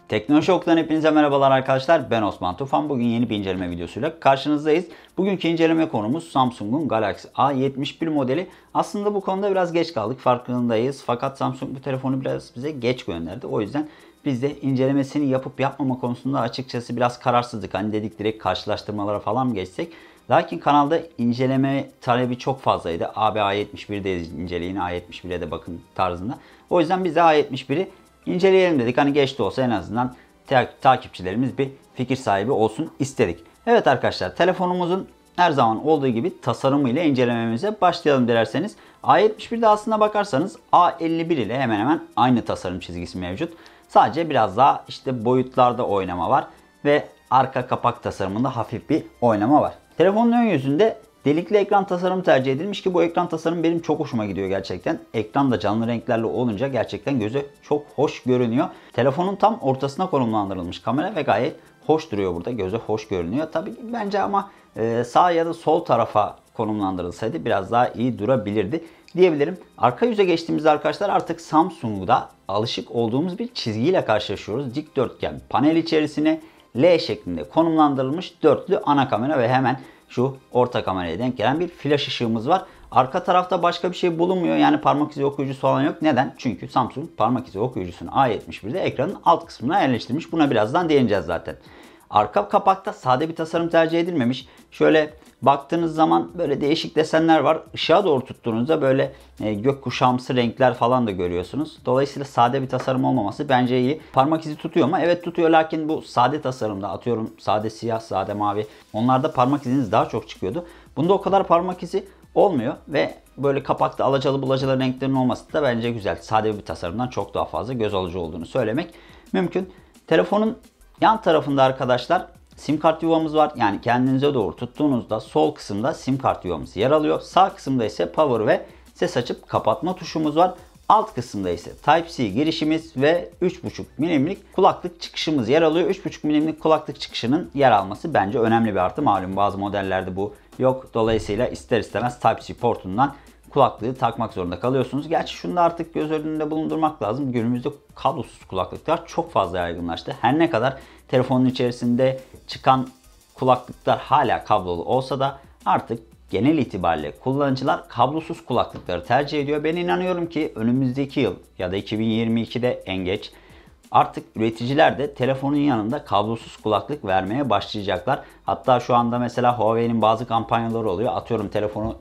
Teknoloji Okulu'dan hepinize merhabalar arkadaşlar. Ben Osman Tufan. Bugün yeni bir inceleme videosuyla karşınızdayız. Bugünkü inceleme konumuz Samsung'un Galaxy A71 modeli. Aslında bu konuda biraz geç kaldık, farkındayız. Fakat Samsung bu telefonu biraz bize geç gönderdi. O yüzden biz de incelemesini yapıp yapmama konusunda açıkçası biraz kararsızdık. Hani dedik direkt karşılaştırmalara falan mı geçsek? Lakin kanalda inceleme talebi çok fazlaydı. Abi A71'de inceleyin, A71'e de bakın tarzında. O yüzden biz de A71'i İnceleyelim dedik. Hani geç de olsa en azından takipçilerimiz bir fikir sahibi olsun istedik. Evet arkadaşlar, telefonumuzun her zaman olduğu gibi tasarımıyla incelememize başlayalım dilerseniz. A71'de aslına bakarsanız A51 ile hemen hemen aynı tasarım çizgisi mevcut. Sadece biraz daha işte boyutlarda oynama var ve arka kapak tasarımında hafif bir oynama var. Telefonun ön yüzünde delikli ekran tasarımı tercih edilmiş ki bu ekran tasarımı benim çok hoşuma gidiyor gerçekten. Ekran da canlı renklerle olunca gerçekten göze çok hoş görünüyor. Telefonun tam ortasına konumlandırılmış kamera ve gayet hoş duruyor burada. Göze hoş görünüyor. Tabii bence ama sağ ya da sol tarafa konumlandırılsaydı biraz daha iyi durabilirdi diyebilirim. Arka yüze geçtiğimizde arkadaşlar artık Samsung'da alışık olduğumuz bir çizgiyle karşılaşıyoruz. Dikdörtgen panel içerisine L şeklinde konumlandırılmış dörtlü ana kamera ve hemen şu orta kameraya denk gelen bir flash ışığımız var. Arka tarafta başka bir şey bulunmuyor. Yani parmak izi okuyucusu falan yok. Neden? Çünkü Samsung parmak izi okuyucusunu A71'de ekranın alt kısmına yerleştirmiş. Buna birazdan değineceğiz zaten. Arka kapakta sade bir tasarım tercih edilmemiş. Şöyle baktığınız zaman böyle değişik desenler var. Işığa doğru tuttuğunuzda böyle gökkuşağımsı renkler falan da görüyorsunuz. Dolayısıyla sade bir tasarım olmaması bence iyi. Parmak izi tutuyor mu? Evet tutuyor, lakin bu sade tasarımda atıyorum sade siyah, sade mavi. Onlarda parmak iziniz daha çok çıkıyordu. Bunda o kadar parmak izi olmuyor ve böyle kapakta alacalı bulacalı renklerin olması da bence güzel. Sade bir tasarımdan çok daha fazla göz alıcı olduğunu söylemek mümkün. Telefonun yan tarafında arkadaşlar sim kart yuvamız var. Yani kendinize doğru tuttuğunuzda sol kısımda sim kart yuvamız yer alıyor. Sağ kısımda ise power ve ses açıp kapatma tuşumuz var. Alt kısımda ise Type-C girişimiz ve 3.5 mm'lik kulaklık çıkışımız yer alıyor. 3.5 mm'lik kulaklık çıkışının yer alması bence önemli bir artı. Malum bazı modellerde bu yok. Dolayısıyla ister istemez Type-C portundan kulaklığı takmak zorunda kalıyorsunuz. Gerçi şunu da artık göz önünde bulundurmak lazım. Günümüzde kablosuz kulaklıklar çok fazla yaygınlaştı. Her ne kadar telefonun içerisinde çıkan kulaklıklar hala kablolu olsa da artık genel itibariyle kullanıcılar kablosuz kulaklıkları tercih ediyor. Ben inanıyorum ki önümüzdeki yıl ya da 2022'de en geç artık üreticiler de telefonun yanında kablosuz kulaklık vermeye başlayacaklar. Hatta şu anda mesela Huawei'nin bazı kampanyaları oluyor. Atıyorum telefonu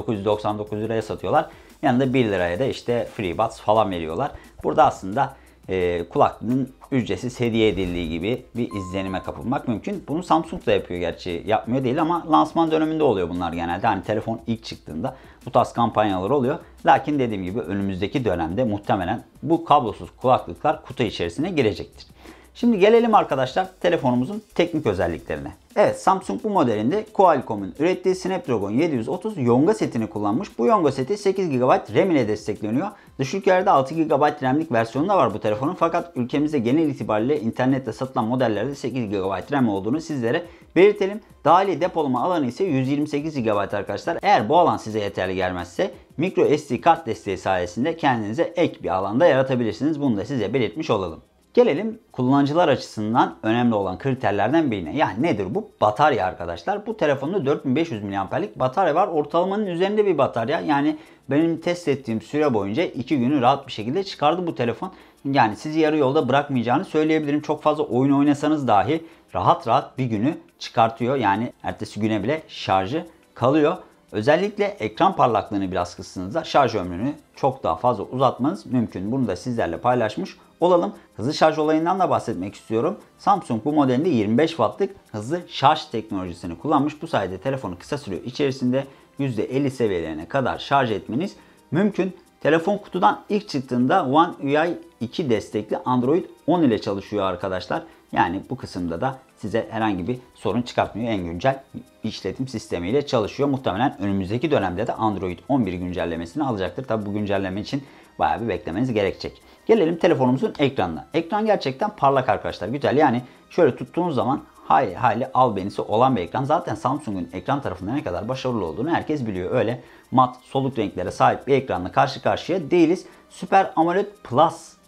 2999 liraya satıyorlar. Yanında 1 liraya da işte FreeBuds falan veriyorlar. Burada aslında kulaklığın ücretsiz hediye edildiği gibi bir izlenime kapılmak mümkün. Bunu Samsung da yapıyor, gerçi yapmıyor değil ama lansman döneminde oluyor bunlar genelde. Hani telefon ilk çıktığında bu tarz kampanyalar oluyor. Lakin dediğim gibi önümüzdeki dönemde muhtemelen bu kablosuz kulaklıklar kutu içerisine girecektir. Şimdi gelelim arkadaşlar telefonumuzun teknik özelliklerine. Evet, Samsung bu modelinde Qualcomm'un ürettiği Snapdragon 730 Yonga setini kullanmış. Bu Yonga seti 8 GB RAM ile destekleniyor. Dış ülkelerde 6 GB RAM'lik versiyonu da var bu telefonun. Fakat ülkemizde genel itibariyle internette satılan modellerde 8 GB RAM olduğunu sizlere belirtelim. Dahili depolama alanı ise 128 GB arkadaşlar. Eğer bu alan size yeterli gelmezse micro SD kart desteği sayesinde kendinize ek bir alanda yaratabilirsiniz. Bunu da size belirtmiş olalım. Gelelim kullanıcılar açısından önemli olan kriterlerden birine. Yani nedir bu? Batarya arkadaşlar. Bu telefonda 4500 mAh'lik batarya var. Ortalamanın üzerinde bir batarya. Yani benim test ettiğim süre boyunca 2 günü rahat bir şekilde çıkardı bu telefon. Yani sizi yarı yolda bırakmayacağını söyleyebilirim. Çok fazla oyun oynasanız dahi rahat rahat bir günü çıkartıyor. Yani ertesi güne bile şarjı kalıyor. Özellikle ekran parlaklığını biraz kıstığınızda şarj ömrünü çok daha fazla uzatmanız mümkün. Bunu da sizlerle paylaşmış olalım. Hızlı şarj olayından da bahsetmek istiyorum. Samsung bu modelinde 25 Watt'lık hızlı şarj teknolojisini kullanmış. Bu sayede telefonu kısa süre içerisinde %50 seviyelerine kadar şarj etmeniz mümkün. Telefon kutudan ilk çıktığında One UI 2 destekli Android 10 ile çalışıyor arkadaşlar. Yani bu kısımda da size herhangi bir sorun çıkartmıyor. En güncel işletim sistemiyle çalışıyor. Muhtemelen önümüzdeki dönemde de Android 11 güncellemesini alacaktır. Tabi bu güncelleme için bayağı bir beklemeniz gerekecek. Gelelim telefonumuzun ekranına. Ekran gerçekten parlak arkadaşlar. Güzel, yani şöyle tuttuğunuz zaman hayli albenisi olan bir ekran. Zaten Samsung'un ekran tarafında ne kadar başarılı olduğunu herkes biliyor. Öyle mat, soluk renklere sahip bir ekranla karşı karşıya değiliz. Super AMOLED Plus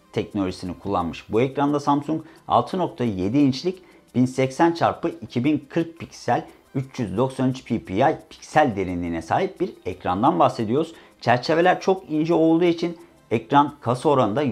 teknolojisini kullanmış. Bu ekranda Samsung 6.7 inçlik 1080x2040 piksel 393 ppi piksel derinliğine sahip bir ekrandan bahsediyoruz. Çerçeveler çok ince olduğu için ekran kasa oranında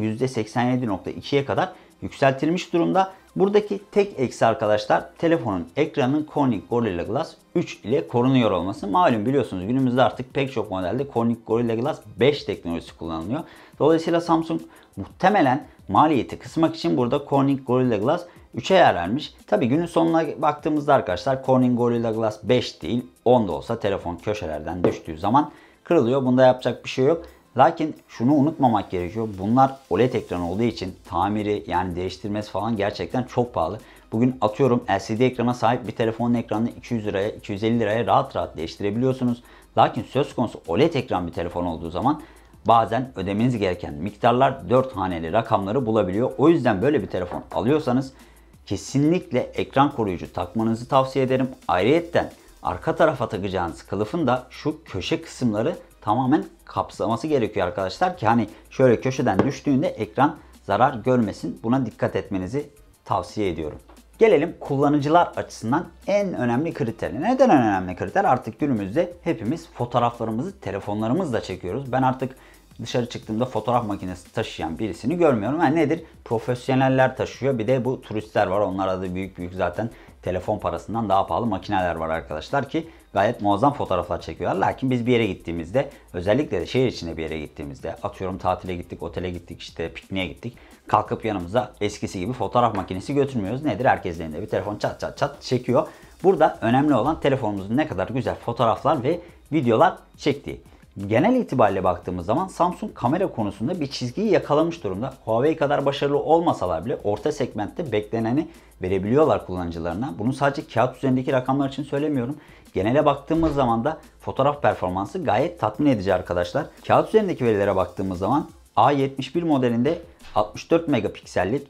%87.2'ye kadar yükseltilmiş durumda. Buradaki tek eksi arkadaşlar telefonun ekranının Corning Gorilla Glass 3 ile korunuyor olması. Malum biliyorsunuz günümüzde artık pek çok modelde Corning Gorilla Glass 5 teknolojisi kullanılıyor. Dolayısıyla Samsung muhtemelen maliyeti kısmak için burada Corning Gorilla Glass 3'e yer vermiş. Tabi günün sonuna baktığımızda arkadaşlar Corning Gorilla Glass 5 değil 10 da olsa telefon köşelerden düştüğü zaman kırılıyor. Bunda yapacak bir şey yok. Lakin şunu unutmamak gerekiyor. Bunlar OLED ekran olduğu için tamiri yani değiştirmesi falan gerçekten çok pahalı. Bugün atıyorum LCD ekrana sahip bir telefonun ekranını 200 liraya 250 liraya rahat rahat değiştirebiliyorsunuz. Lakin söz konusu OLED ekran bir telefon olduğu zaman bazen ödemeniz gereken miktarlar 4 haneli rakamları bulabiliyor. O yüzden böyle bir telefon alıyorsanız kesinlikle ekran koruyucu takmanızı tavsiye ederim. Ayrıyeten arka tarafa takacağınız kılıfın da şu köşe kısımları tamamen kapsaması gerekiyor arkadaşlar ki hani şöyle köşeden düştüğünde ekran zarar görmesin. Buna dikkat etmenizi tavsiye ediyorum. Gelelim kullanıcılar açısından en önemli kriter. Neden en önemli kriter? Artık günümüzde hepimiz fotoğraflarımızı telefonlarımızla çekiyoruz. Ben artık dışarı çıktığımda fotoğraf makinesi taşıyan birisini görmüyorum. Yani nedir? Profesyoneller taşıyor. Bir de bu turistler var. Onlara da büyük büyük zaten telefon parasından daha pahalı makineler var arkadaşlar ki gayet muazzam fotoğraflar çekiyorlar. Lakin biz bir yere gittiğimizde özellikle de şehir içinde bir yere gittiğimizde atıyorum tatile gittik, otele gittik, işte pikniğe gittik. Kalkıp yanımıza eskisi gibi fotoğraf makinesi götürmüyoruz. Nedir? Herkesin elinde bir telefon çat çat çat çekiyor. Burada önemli olan telefonumuzun ne kadar güzel fotoğraflar ve videolar çektiği. Genel itibariyle baktığımız zaman Samsung kamera konusunda bir çizgiyi yakalamış durumda. Huawei kadar başarılı olmasalar bile orta segmentte bekleneni verebiliyorlar kullanıcılarına. Bunu sadece kağıt üzerindeki rakamlar için söylemiyorum. Genele baktığımız zaman da fotoğraf performansı gayet tatmin edici arkadaşlar. Kağıt üzerindeki verilere baktığımız zaman A71 modelinde 64 megapiksellik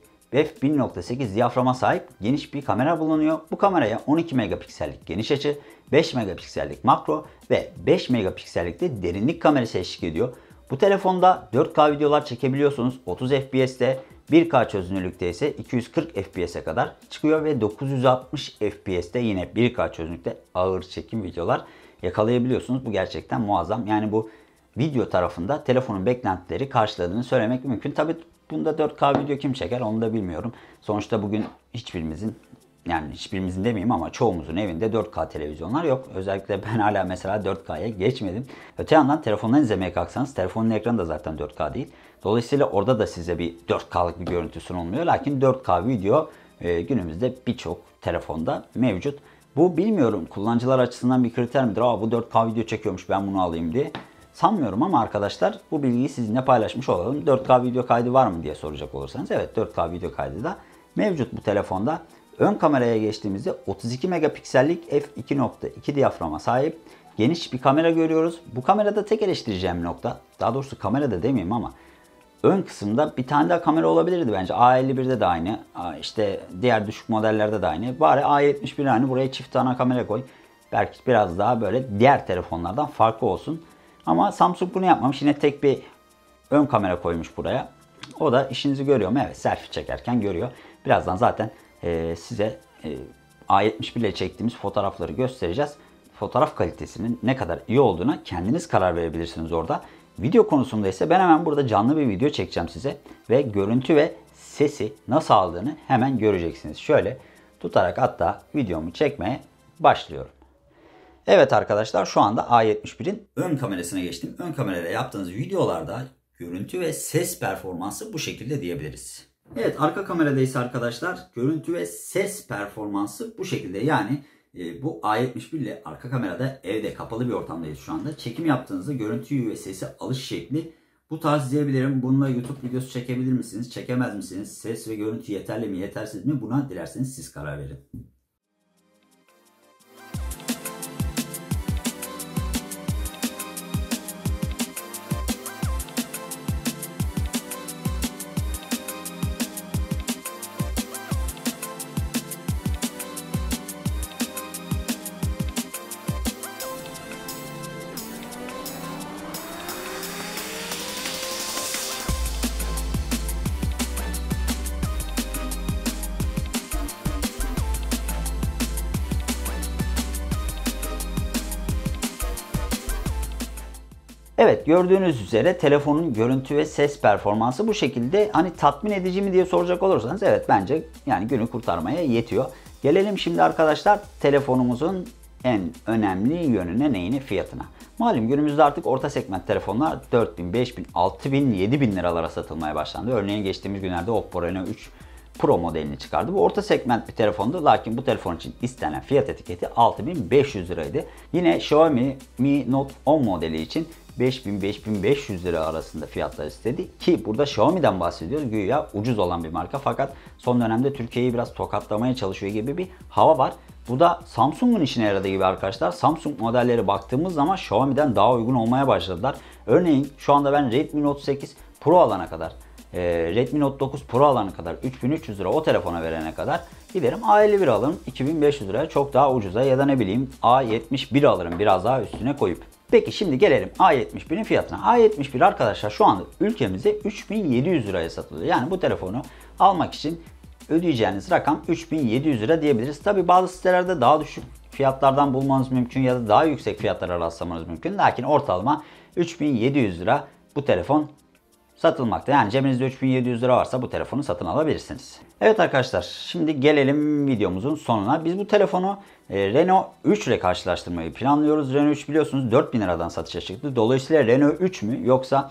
f1.8 diyaframa sahip geniş bir kamera bulunuyor. Bu kameraya 12 megapiksellik geniş açı, 5 megapiksellik makro ve 5 megapiksellik de derinlik kamerası eşlik ediyor. Bu telefonda 4K videolar çekebiliyorsunuz. 30 FPS'te, 1K çözünürlükte ise 240 FPS'e kadar çıkıyor ve 960 FPS'te yine 1K çözünürlükte ağır çekim videolar yakalayabiliyorsunuz. Bu gerçekten muazzam. Yani bu video tarafında telefonun beklentileri karşıladığını söylemek mümkün. Tabi bunda 4K video kim çeker onu da bilmiyorum. Sonuçta bugün hiçbirimizin demeyeyim ama çoğumuzun evinde 4K televizyonlar yok. Özellikle ben hala mesela 4K'ya geçmedim. Öte yandan telefondan izlemeye kalksanız telefonun ekranı da zaten 4K değil. Dolayısıyla orada da size bir 4K'lık bir görüntü sunulmuyor. Lakin 4K video günümüzde birçok telefonda mevcut. Bu bilmiyorum kullanıcılar açısından bir kriter midir? Bu 4K video çekiyormuş ben bunu alayım diye. Sanmıyorum ama arkadaşlar bu bilgiyi sizinle paylaşmış olalım. 4K video kaydı var mı diye soracak olursanız. Evet 4K video kaydı da mevcut bu telefonda. Ön kameraya geçtiğimizde 32 megapiksellik f2.2 diyaframa sahip geniş bir kamera görüyoruz. Bu kamerada tek eleştireceğim nokta, daha doğrusu kamerada demeyeyim ama ön kısımda bir tane daha kamera olabilirdi bence. A51'de de aynı, işte diğer düşük modellerde de aynı. Bari A71 aynı, buraya çift ana kamera koy. Belki biraz daha böyle diğer telefonlardan farklı olsun. Ama Samsung bunu yapmamış. Yine tek bir ön kamera koymuş buraya. O da işinizi görüyor mu? Evet, selfie çekerken görüyor. Birazdan zaten size A71 ile çektiğimiz fotoğrafları göstereceğiz. Fotoğraf kalitesinin ne kadar iyi olduğuna kendiniz karar verebilirsiniz orada. Video konusunda ise ben hemen burada canlı bir video çekeceğim size. Ve görüntü ve sesi nasıl aldığını hemen göreceksiniz. Şöyle tutarak hatta videomu çekmeye başlıyorum. Evet arkadaşlar şu anda A71'in ön kamerasına geçtim. Ön kamerayla yaptığınız videolarda görüntü ve ses performansı bu şekilde diyebiliriz. Evet arka kamerada ise arkadaşlar görüntü ve ses performansı bu şekilde. Yani bu A71 ile arka kamerada evde kapalı bir ortamdayız şu anda. Çekim yaptığınızda görüntüyü ve sesi alış şekli bu tarz diyebilirim. Bununla YouTube videosu çekebilir misiniz? Çekemez misiniz? Ses ve görüntü yeterli mi yetersiz mi? Buna dilerseniz siz karar verin. Evet, gördüğünüz üzere telefonun görüntü ve ses performansı bu şekilde. Hani tatmin edici mi diye soracak olursanız evet, bence yani günü kurtarmaya yetiyor. Gelelim şimdi arkadaşlar telefonumuzun en önemli yönüne, neyine? Fiyatına. Malum günümüzde artık orta segment telefonlar 4000, 5000, 6000, 7000 liralara satılmaya başlandı. Örneğin geçtiğimiz günlerde Oppo Reno 3 Pro modelini çıkardı. Bu orta segment bir telefondu. Lakin bu telefon için istenen fiyat etiketi 6500 liraydı. Yine Xiaomi Mi Note 10 modeli için 5000-5500 lira arasında fiyatlar istedi. Ki burada Xiaomi'den bahsediyoruz. Güya ucuz olan bir marka. Fakat son dönemde Türkiye'yi biraz tokatlamaya çalışıyor gibi bir hava var. Bu da Samsung'un işine yaradığı gibi arkadaşlar. Samsung modelleri baktığımız zaman Xiaomi'den daha uygun olmaya başladılar. Örneğin şu anda ben Redmi Note 8 Pro alana kadar, Redmi Note 9 Pro alana kadar 3300 lira o telefona verene kadar giderim A51 alırım 2500 liraya, çok daha ucuza, ya da ne bileyim A71 alırım biraz daha üstüne koyup. Peki şimdi gelelim A71'in fiyatına. A71 arkadaşlar şu anda ülkemizde 3700 liraya satılıyor. Yani bu telefonu almak için ödeyeceğiniz rakam 3700 lira diyebiliriz. Tabi bazı sitelerde daha düşük fiyatlardan bulmanız mümkün ya da daha yüksek fiyatlara rastlamanız mümkün. Lakin ortalama 3700 lira bu telefon satılmakta. Yani cebinizde 3700 lira varsa bu telefonu satın alabilirsiniz. Evet arkadaşlar, şimdi gelelim videomuzun sonuna. Biz bu telefonu Reno 3 ile karşılaştırmayı planlıyoruz. Reno 3 biliyorsunuz 4000 liradan satışa çıktı. Dolayısıyla Reno 3 mü yoksa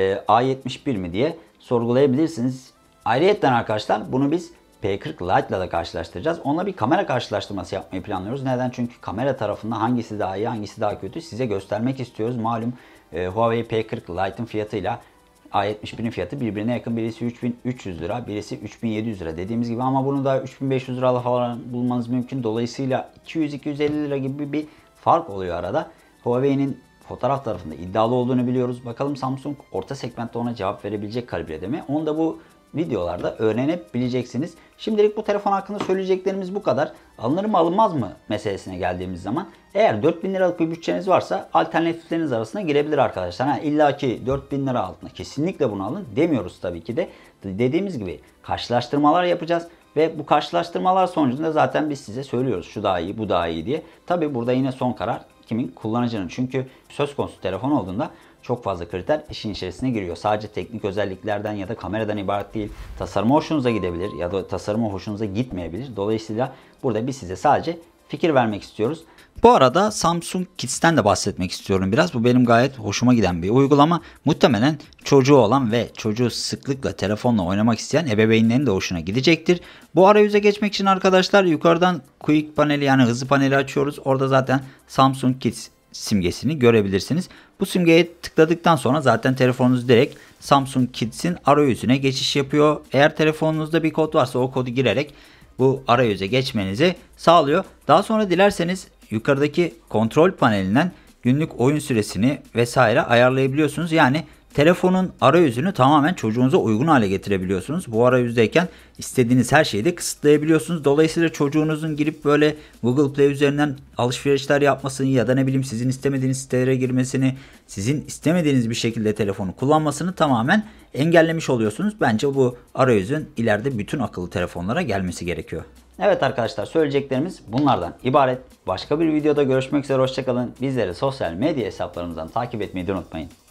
A71 mi diye sorgulayabilirsiniz. Ayrıyeten arkadaşlar bunu biz P40 Lite ile de karşılaştıracağız. Onunla bir kamera karşılaştırması yapmayı planlıyoruz. Neden? Çünkü kamera tarafında hangisi daha iyi, hangisi daha kötü size göstermek istiyoruz. Malum Huawei P40 Lite'ın fiyatıyla A71'in fiyatı birbirine yakın. Birisi 3300 lira, birisi 3700 lira dediğimiz gibi, ama bunu da 3500 lira falan bulmanız mümkün. Dolayısıyla 200-250 lira gibi bir fark oluyor arada. Huawei'nin fotoğraf tarafında iddialı olduğunu biliyoruz. Bakalım Samsung orta segmentte ona cevap verebilecek kalibrede mi? Onu da bu videolarda öğrenebileceksiniz. Şimdilik bu telefon hakkında söyleyeceklerimiz bu kadar. Alınır mı alınmaz mı meselesine geldiğimiz zaman, eğer 4000 liralık bir bütçeniz varsa alternatifleriniz arasına girebilir arkadaşlar. İlla ki 4000 lira altında kesinlikle bunu alın demiyoruz tabii ki de. Dediğimiz gibi karşılaştırmalar yapacağız ve bu karşılaştırmalar sonucunda zaten biz size söylüyoruz şu daha iyi, bu daha iyi diye. Tabii burada yine son karar kimin? Kullanıcının. Çünkü söz konusu telefon olduğunda çok fazla kriter işin içerisine giriyor. Sadece teknik özelliklerden ya da kameradan ibaret değil. Tasarımı hoşunuza gidebilir ya da tasarımı hoşunuza gitmeyebilir. Dolayısıyla burada biz size sadece fikir vermek istiyoruz. Bu arada Samsung Kids'ten de bahsetmek istiyorum biraz. Bu benim gayet hoşuma giden bir uygulama. Muhtemelen çocuğu olan ve çocuğu sıklıkla telefonla oynamak isteyen ebeveynlerin de hoşuna gidecektir. Bu arayüze geçmek için arkadaşlar yukarıdan Quick paneli, yani hızlı paneli açıyoruz. Orada zaten Samsung Kids simgesini görebilirsiniz. Bu simgeye tıkladıktan sonra zaten telefonunuz direkt Samsung Kids'in arayüzüne geçiş yapıyor. Eğer telefonunuzda bir kod varsa o kodu girerek bu arayüze geçmenizi sağlıyor. Daha sonra dilerseniz yukarıdaki kontrol panelinden günlük oyun süresini vesaire ayarlayabiliyorsunuz. Yani telefonun arayüzünü tamamen çocuğunuza uygun hale getirebiliyorsunuz. Bu arayüzdeyken istediğiniz her şeyi de kısıtlayabiliyorsunuz. Dolayısıyla çocuğunuzun girip böyle Google Play üzerinden alışverişler yapmasını ya da ne bileyim sizin istemediğiniz sitelere girmesini, sizin istemediğiniz bir şekilde telefonu kullanmasını tamamen engellemiş oluyorsunuz. Bence bu arayüzün ileride bütün akıllı telefonlara gelmesi gerekiyor. Evet arkadaşlar, söyleyeceklerimiz bunlardan ibaret. Başka bir videoda görüşmek üzere, hoşçakalın. Bizleri sosyal medya hesaplarımızdan takip etmeyi de unutmayın.